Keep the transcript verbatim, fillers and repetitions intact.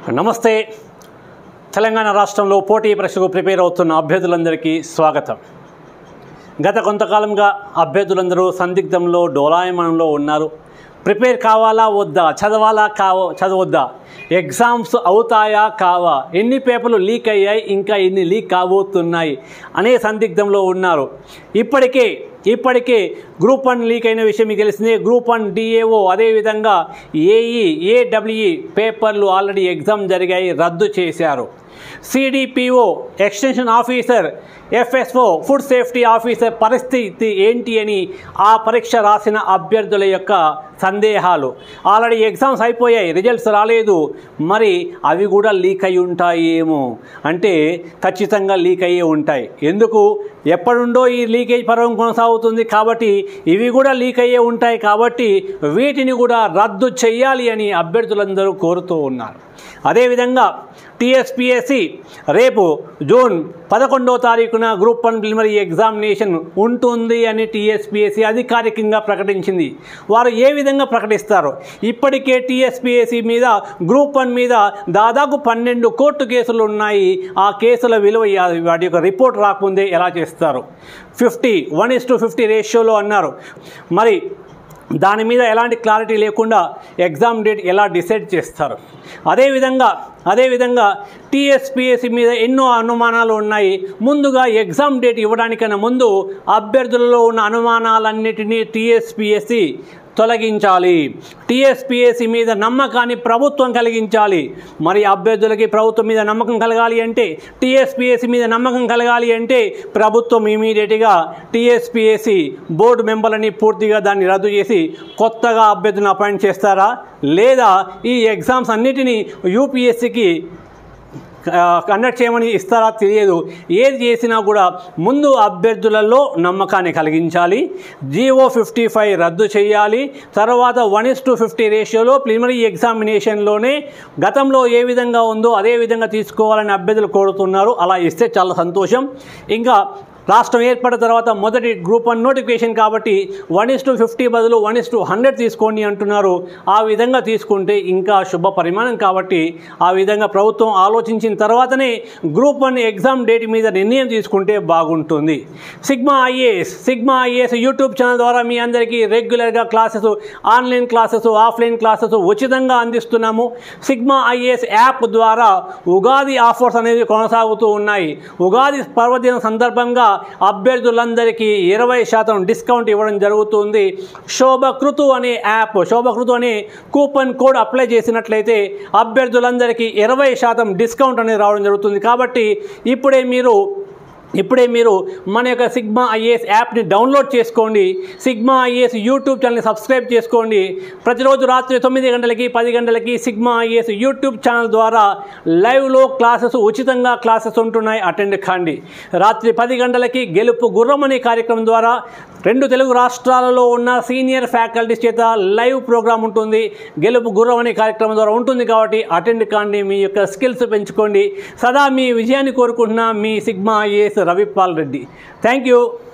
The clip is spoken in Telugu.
నమస్తే. తెలంగాణ రాష్ట్రంలో పోటీ పరీక్షకు ప్రిపేర్ అవుతున్న అభ్యర్థులందరికీ స్వాగతం. గత కొంతకాలంగా అభ్యర్థులందరూ సందిగ్ధంలో డోలాయమానంలో ఉన్నారు. ప్రిపేర్ కావాలా వద్దా, చదవాలా కావో చదవద్దా, ఎగ్జామ్స్ అవుతాయా కావా, ఎన్ని పేపర్లు లీక్ అయ్యాయి, ఇంకా ఎన్ని లీక్ కాబోతున్నాయి అనే సందిగ్ధంలో ఉన్నారు. ఇప్పటికే ఇప్పటికే గ్రూప్ వన్ లీక్ అయిన విషయం మీకు తెలిసిందే. గ్రూప్ వన్ డిఏఓ అదేవిధంగా ఏఈ ఏడబ్ల్యూఈ పేపర్లు ఆల్రెడీ ఎగ్జామ్ జరిగాయి, రద్దు చేశారు. CDPO extension officer, FSO food safety officer పరిస్థితి ఏంటి అని ఆ పరీక్ష రాసిన అభ్యర్థుల యొక్క సందేహాలు. ఆల్రెడీ ఎగ్జామ్స్ అయిపోయాయి, రిజల్ట్స్ రాలేదు, మరి అవి కూడా లీక్ అయి ఉంటాయేమో అంటే ఖచ్చితంగా లీక్ అయ్యే ఉంటాయి. ఎందుకు, ఎప్పటినుండో ఈ లీకేజ్ పర్వం కొనసాగుతుంది కాబట్టి ఇవి కూడా లీక్ అయ్యే ఉంటాయి. కాబట్టి వీటిని కూడా రద్దు చేయాలి అని అభ్యర్థులందరూ కోరుతూ ఉన్నారు. అదేవిధంగా టీఎస్పీఎస్సీ రేపు జూన్ పదకొండవ తారీఖున గ్రూప్ వన్ ప్రిలిమినరీ ఎగ్జామినేషన్ ఉంటుంది అని టీఎస్పీఎస్సీ అధికారికంగా ప్రకటించింది. వారు ఏ విధంగా ప్రకటిస్తారు? ఇప్పటికే టీఎస్పీఎస్సీ మీద గ్రూప్ వన్ మీద దాదాపు పన్నెండు కోర్టు కేసులు ఉన్నాయి. ఆ కేసుల విలువ వాటి యొక్క రిపోర్ట్ రాకముందే ఎలా చేస్తారు? Fifty one is to fifty రేషియోలో అన్నారు. మరి దాని మీద ఎలాంటి క్లారిటీ లేకుండా ఎగ్జామ్ డేట్ ఎలా డిసైడ్ చేస్తారు? అదేవిధంగా అదేవిధంగా టీఎస్పీఎస్సీ మీద ఎన్నో అనుమానాలు ఉన్నాయి. ముందుగా ఎగ్జామ్ డేట్ ఇవ్వడానికన్నా ముందు అభ్యర్థులలో ఉన్న అనుమానాలన్నిటినీ టీఎస్పీఎస్సీ తొలగించాలి. టీఎస్పీఎస్సీ మీద నమ్మకాన్ని ప్రభుత్వం కలిగించాలి. మరి అభ్యర్థులకి ప్రభుత్వం మీద నమ్మకం కలగాలి అంటే, టీఎస్పీఎస్సీ మీద నమ్మకం కలగాలి అంటే ప్రభుత్వం ఇమీడియట్గా టీఎస్పీఎస్సీ బోర్డు మెంబర్లని పూర్తిగా దాన్ని రద్దు చేసి కొత్తగా అభ్యర్థులను అపాయింట్ చేస్తారా, లేదా ఈ ఎగ్జామ్స్ అన్నిటినీ యూపీఎస్సీకి కండక్ట్ చేయమని ఇస్తారా తెలియదు. ఏది చేసినా కూడా ముందు అభ్యర్థులలో నమ్మకాన్ని కలిగించాలి. జీవో ఫిఫ్టీ ఫైవ్ రద్దు చేయాలి. తర్వాత వన్ ఇస్ టు ఫిఫ్టీ రేషియోలో ప్రిలిమినరీ ఎగ్జామినేషన్లోనే గతంలో ఏ విధంగా ఉందో అదే విధంగా తీసుకోవాలని అభ్యర్థులు కోరుతున్నారు. అలా ఇస్తే చాలా సంతోషం. ఇంకా రాష్ట్రం ఏర్పడిన తర్వాత మొదటి గ్రూప్ వన్ నోటిఫికేషన్ కాబట్టి వన్ ఇస్ టు ఫిఫ్టీ బదులు వన్ ఇస్ టు హండ్రెడ్ తీసుకోండి అంటున్నారు. ఆ విధంగా తీసుకుంటే ఇంకా శుభ పరిమాణం. కాబట్టి ఆ విధంగా ప్రభుత్వం ఆలోచించిన తర్వాతనే గ్రూప్ వన్ ఎగ్జామ్ డేట్ మీద నిర్ణయం తీసుకుంటే బాగుంటుంది. Sigma IAS Sigma IAS YouTube channel ద్వారా మీ అందరికీ రెగ్యులర్గా classes, online classes, offline classes ఉచితంగా అందిస్తున్నాము. సిగ్మా ఐఏఎస్ యాప్ ద్వారా ఉగాది ఆఫర్స్ అనేవి కొనసాగుతూ ఉన్నాయి. ఉగాది పర్వదినం సందర్భంగా అభ్యర్థులందరికీ ఇరవై శాతం డిస్కౌంట్ ఇవ్వడం జరుగుతుంది. శోభకృతు అనే యాప్, శోభకృతు అనే కూపన్ కోడ్ అప్లై చేసినట్లయితే అభ్యర్థులందరికీ ఇరవై శాతం డిస్కౌంట్ అనేది రావడం జరుగుతుంది. కాబట్టి ఇప్పుడే మీరు ఇప్పుడే మీరు మన యొక్క సిగ్మా ఐఏఎస్ యాప్ని డౌన్లోడ్ చేసుకోండి. సిగ్మా ఐఏఎస్ యూట్యూబ్ ఛానల్ని సబ్స్క్రైబ్ చేసుకోండి. ప్రతిరోజు రాత్రి తొమ్మిది గంటలకి పది గంటలకి సిగ్మా ఐఏఎస్ యూట్యూబ్ ఛానల్ ద్వారా లైవ్లో క్లాసెస్, ఉచితంగా క్లాసెస్ ఉంటున్నాయి, అటెండ్ కాండి. రాత్రి పది గంటలకి గెలుపు గుర్రం అనే కార్యక్రమం ద్వారా రెండు తెలుగు రాష్ట్రాలలో ఉన్న సీనియర్ ఫ్యాకల్టీస్ చేత లైవ్ ప్రోగ్రామ్ ఉంటుంది. గెలుపు గుర్రం అనే కార్యక్రమం ద్వారా ఉంటుంది కాబట్టి అటెండ్ కాండి. మీ యొక్క స్కిల్స్ పెంచుకోండి. సదా మీ విజయాన్ని కోరుకుంటున్న మీ Sigma IAS Ravipal Reddy. Thank you.